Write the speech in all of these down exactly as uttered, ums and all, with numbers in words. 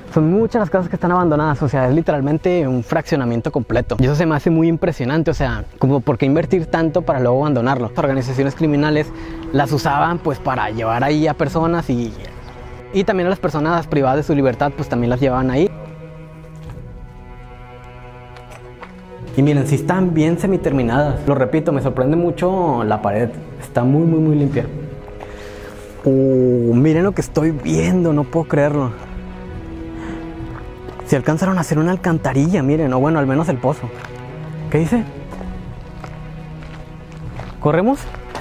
Son muchas las casas que están abandonadas, o sea, es literalmente un fraccionamiento completo. Y eso se me hace muy impresionante, o sea, como por qué invertir tanto para luego abandonarlo. Las organizaciones criminales las usaban pues para llevar ahí a personas y, y también a las personas privadas de su libertad pues también las llevaban ahí. Y miren, sí están bien semiterminadas. Lo repito, me sorprende mucho la pared. Está muy, muy, muy limpia. Uh, miren lo que estoy viendo, no puedo creerlo. Si alcanzaron a hacer una alcantarilla, miren, o bueno, al menos el pozo. ¿Qué dice? ¿Corremos?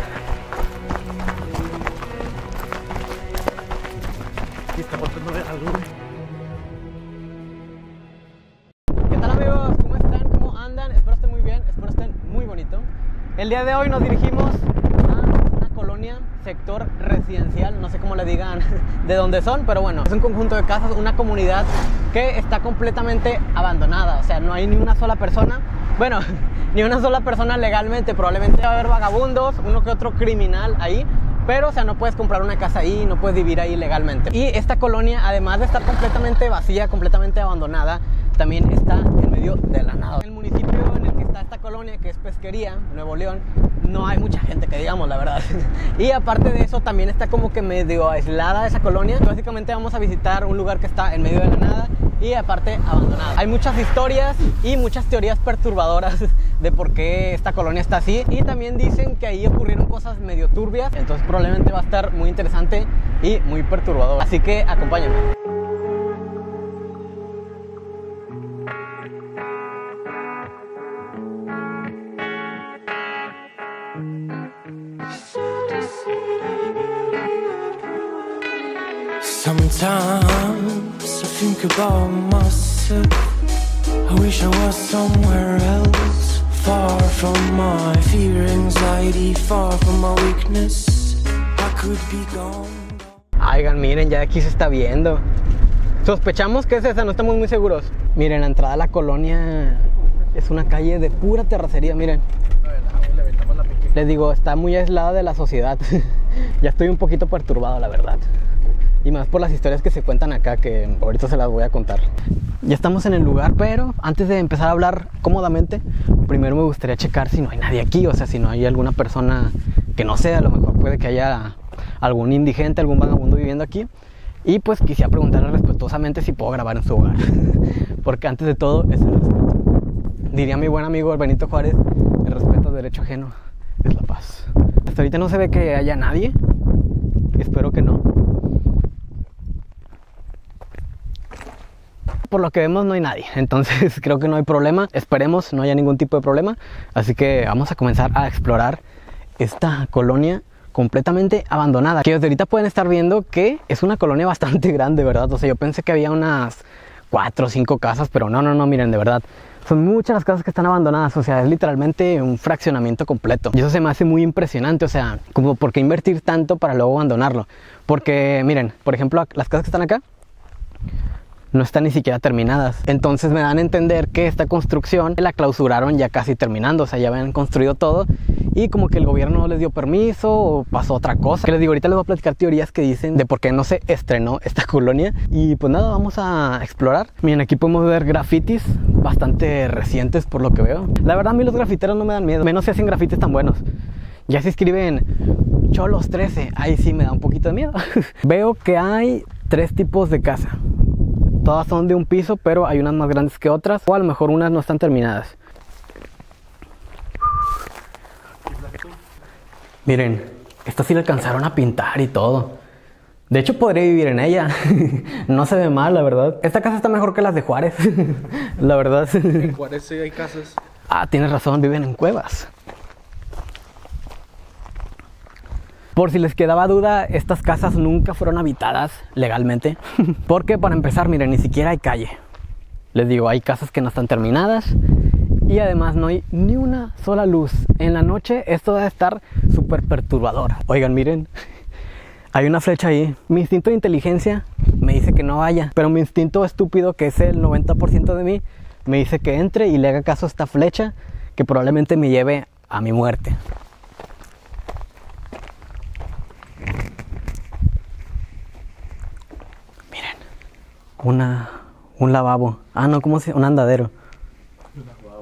¿Qué tal, amigos? ¿Cómo están? ¿Cómo andan? Espero estén muy bien, espero estén muy bonito. El día de hoy nos dirigimos a una colonia, sector residencial, no sé cómo le digan de dónde son, pero bueno, es un conjunto de casas, una comunidad que está completamente abandonada, o sea, no hay ni una sola persona, bueno, ni una sola persona legalmente, probablemente va a haber vagabundos, uno que otro criminal ahí, pero o sea, no puedes comprar una casa ahí, no puedes vivir ahí legalmente. Y esta colonia, además de estar completamente vacía, completamente abandonada, también está en medio de la nada. En el municipio en el que está esta colonia, que es Pesquería, Nuevo León, no hay mucha gente, que digamos, la verdad. Y aparte de eso, también está como que medio aislada esa colonia. Básicamente vamos a visitar un lugar que está en medio de la nada y aparte abandonada. Hay muchas historias y muchas teorías perturbadoras de por qué esta colonia está así. Y también dicen que ahí ocurrieron cosas medio turbias, entonces probablemente va a estar muy interesante y muy perturbador. Así que acompáñenme. Sometimes I think about myself. I wish I was somewhere else, far from my fear, anxiety, far from my weakness. I could be gone. Oigan, miren, ya de aquí se está viendo. Sospechamos que es esa, no estamos muy seguros. Miren, la entrada a la colonia es una calle de pura terracería, miren. Les digo, está muy aislada de la sociedad. Ya estoy un poquito perturbado, la verdad. Y más por las historias que se cuentan acá, que ahorita se las voy a contar. Ya estamos en el lugar, pero antes de empezar a hablar cómodamente, primero me gustaría checar si no hay nadie aquí. O sea, si no hay alguna persona que no sé, a lo mejor puede que haya algún indigente, algún vagabundo viviendo aquí. Y pues quisiera preguntarle respetuosamente si puedo grabar en su hogar. Porque antes de todo es el respeto. Diría mi buen amigo el Benito Juárez, el respeto al derecho ajeno es la paz. Hasta ahorita no se ve que haya nadie. Espero que no. Por lo que vemos no hay nadie, entonces creo que no hay problema. Esperemos no haya ningún tipo de problema. Así que vamos a comenzar a explorar esta colonia completamente abandonada, que desde ahorita pueden estar viendo que es una colonia bastante grande, ¿verdad? O sea, yo pensé que había unas cuatro o cinco casas, pero no, no, no, miren, de verdad son muchas las casas que están abandonadas, o sea, es literalmente un fraccionamiento completo. Y eso se me hace muy impresionante, o sea, como por qué invertir tanto para luego abandonarlo. Porque miren, por ejemplo, las casas que están acá no están ni siquiera terminadas. Entonces me dan a entender que esta construcción la clausuraron ya casi terminando, o sea, ya habían construido todo y como que el gobierno no les dio permiso o pasó otra cosa. Que les digo, ahorita les voy a platicar teorías que dicen de por qué no se estrenó esta colonia. Y pues nada, vamos a explorar. Miren, aquí podemos ver grafitis bastante recientes por lo que veo. La verdad, a mí los grafiteros no me dan miedo, menos si hacen grafitis tan buenos. Ya si escriben Cholos trece, ahí sí me da un poquito de miedo. Veo que hay tres tipos de casa. Todas son de un piso, pero hay unas más grandes que otras, o a lo mejor unas no están terminadas. Miren, esta sí la alcanzaron a pintar y todo. De hecho, podría vivir en ella. No se ve mal, la verdad. Esta casa está mejor que las de Juárez. La verdad. En Juárez sí hay casas. Ah, tienes razón, viven en cuevas. Por si les quedaba duda, estas casas nunca fueron habitadas legalmente. Porque para empezar, miren, ni siquiera hay calle. Les digo, hay casas que no están terminadas. Y además no hay ni una sola luz. En la noche esto debe estar súper perturbador. Oigan, miren, hay una flecha ahí. Mi instinto de inteligencia me dice que no vaya. Pero mi instinto estúpido, que es el noventa por ciento de mí, me dice que entre y le haga caso a esta flecha, que probablemente me lleve a mi muerte. Una Un lavabo. Ah, no, ¿cómo se...? Un andadero. Un lavabo.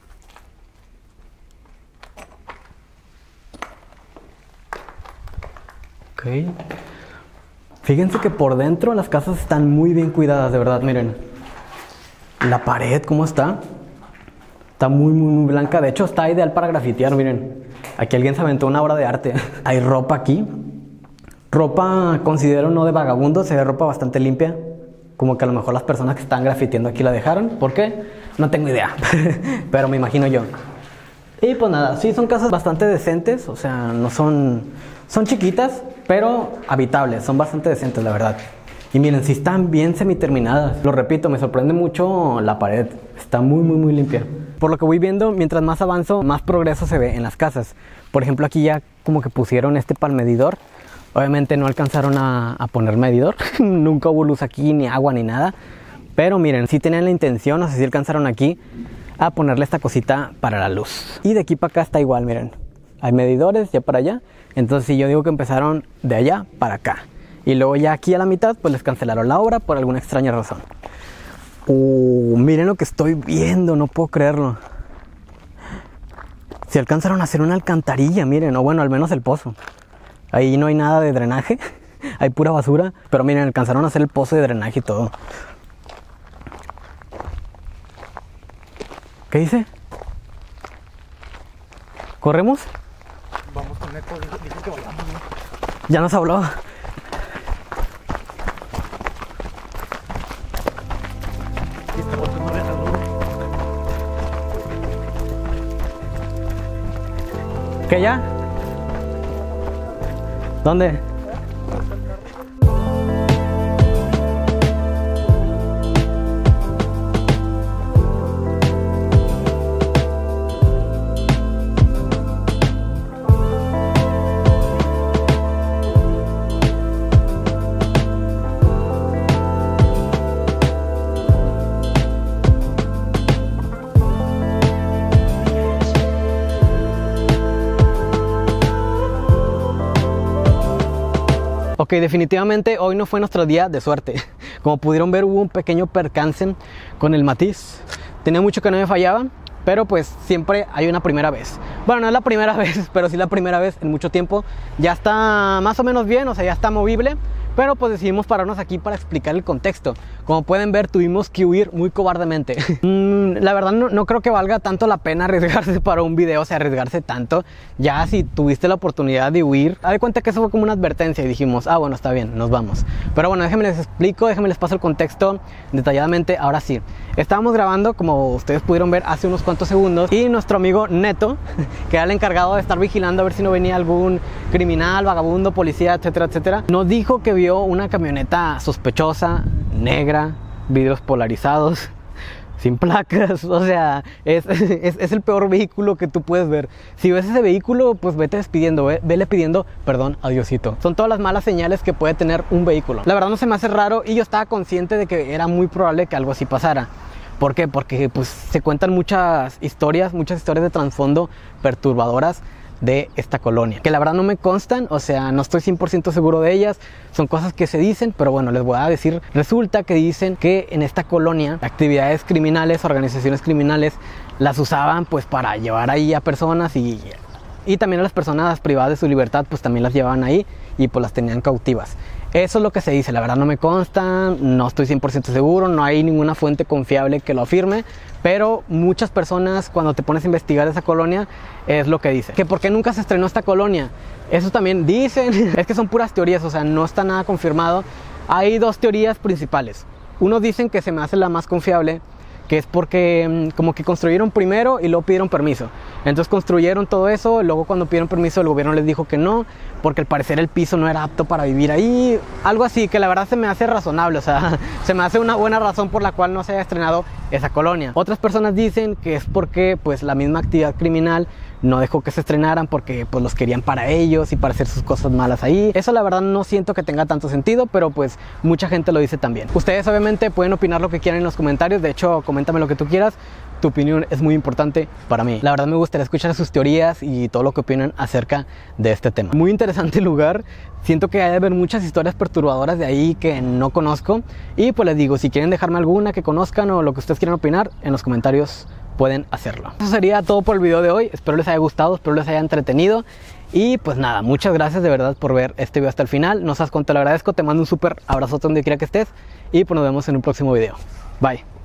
Ok. Fíjense que por dentro las casas están muy bien cuidadas, de verdad, miren. La pared, ¿cómo está? Está muy, muy, muy blanca. De hecho, está ideal para grafitear, miren. Aquí alguien se aventó una obra de arte. Hay ropa aquí. Ropa, considero no de vagabundo, se ve ropa bastante limpia. Como que a lo mejor las personas que están grafiteando aquí la dejaron. ¿Por qué? No tengo idea. Pero me imagino yo. Y pues nada, sí son casas bastante decentes. O sea, no son... Son chiquitas, pero habitables. Son bastante decentes, la verdad. Y miren, sí están bien semiterminadas. Lo repito, me sorprende mucho la pared. Está muy, muy, muy limpia. Por lo que voy viendo, mientras más avanzo, más progreso se ve en las casas. Por ejemplo, aquí ya como que pusieron este palmedidor. Obviamente no alcanzaron a, a poner medidor. Nunca hubo luz aquí, ni agua, ni nada. Pero miren, sí tenían la intención, no sé si alcanzaron aquí, a ponerle esta cosita para la luz. Y de aquí para acá está igual, miren. Hay medidores ya para allá. Entonces sí, yo digo que empezaron de allá para acá. Y luego ya aquí a la mitad, pues les cancelaron la obra por alguna extraña razón. Uh, miren lo que estoy viendo, no puedo creerlo. Si alcanzaron a hacer una alcantarilla, miren, o bueno, al menos el pozo. Ahí no hay nada de drenaje, hay pura basura. Pero miren, alcanzaron a hacer el pozo de drenaje y todo. ¿Qué dice? ¿Corremos? Vamos con esto, dice que vayamos, ¿no? Ya nos habló. Y este bote no deja luz. ¿Qué ya? ¿Dónde? Ok, definitivamente hoy no fue nuestro día de suerte. Como pudieron ver, hubo un pequeño percance con el matiz. Tenía mucho que no me fallaba, pero pues siempre hay una primera vez. Bueno, no es la primera vez, pero sí la primera vez en mucho tiempo. Ya está más o menos bien, o sea, ya está movible. Pero pues decidimos pararnos aquí para explicar el contexto. Como pueden ver, tuvimos que huir muy cobardemente. mm, La verdad no, no creo que valga tanto la pena arriesgarse para un video, o sea, arriesgarse tanto. Ya si tuviste la oportunidad de huir, haz de cuenta que eso fue como una advertencia y dijimos, ah bueno, está bien, nos vamos. Pero bueno, déjenme les explico, déjenme les paso el contexto detalladamente. Ahora sí, estábamos grabando, como ustedes pudieron ver hace unos cuantos segundos, y nuestro amigo Neto, que era el encargado de estar vigilando a ver si no venía algún criminal, vagabundo, policía, etcétera, etcétera, nos dijo que vio una camioneta sospechosa, negra, vidrios polarizados, sin placas. O sea, es, es, es el peor vehículo que tú puedes ver. Si ves ese vehículo, pues vete despidiendo, ve, vele pidiendo perdón a Diosito. Son todas las malas señales que puede tener un vehículo. La verdad no se me hace raro y yo estaba consciente de que era muy probable que algo así pasara. ¿Por qué? Porque pues se cuentan muchas historias, muchas historias de trasfondo perturbadoras de esta colonia, que la verdad no me constan, o sea, no estoy cien por ciento seguro de ellas, son cosas que se dicen, pero bueno, les voy a decir, resulta que dicen que en esta colonia actividades criminales, organizaciones criminales las usaban pues para llevar ahí a personas y, y también a las personas privadas de su libertad pues también las llevaban ahí y pues las tenían cautivas. Eso es lo que se dice, la verdad no me consta, no estoy cien por ciento seguro, no hay ninguna fuente confiable que lo afirme, pero muchas personas cuando te pones a investigar esa colonia es lo que dice. ¿Que por qué nunca se estrenó esta colonia? Eso también dicen, es que son puras teorías, o sea, no está nada confirmado. Hay dos teorías principales. Unos dicen que se me hace la más confiable, que es porque como que construyeron primero y luego pidieron permiso. Entonces construyeron todo eso, luego cuando pidieron permiso el gobierno les dijo que no, porque al parecer el piso no era apto para vivir ahí. Algo así, que la verdad se me hace razonable, o sea, se me hace una buena razón por la cual no se haya estrenado esa colonia. Otras personas dicen que es porque pues la misma actividad criminal no dejó que se estrenaran porque pues los querían para ellos y para hacer sus cosas malas ahí. Eso la verdad no siento que tenga tanto sentido, pero pues mucha gente lo dice también. Ustedes obviamente pueden opinar lo que quieran en los comentarios, de hecho coméntame lo que tú quieras, tu opinión es muy importante para mí. La verdad me gustaría escuchar sus teorías y todo lo que opinan acerca de este tema. Muy interesante lugar. Siento que hay de haber muchas historias perturbadoras de ahí que no conozco. Y pues les digo, si quieren dejarme alguna que conozcan o lo que ustedes quieran opinar, en los comentarios pueden hacerlo. Eso sería todo por el video de hoy. Espero les haya gustado, espero les haya entretenido. Y pues nada, muchas gracias de verdad por ver este video hasta el final. No sabes cuánto te lo agradezco. Te mando un súper abrazote donde quiera que estés. Y pues nos vemos en un próximo video. Bye.